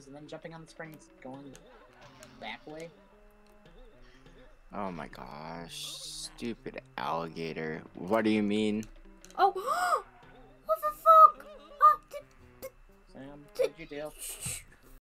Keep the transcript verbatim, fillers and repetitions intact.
and then jumping on the springs, going that way. Oh my gosh, stupid alligator. What do you mean? Oh, what the fuck? Oh, did, Sam, what'd you do? Shh.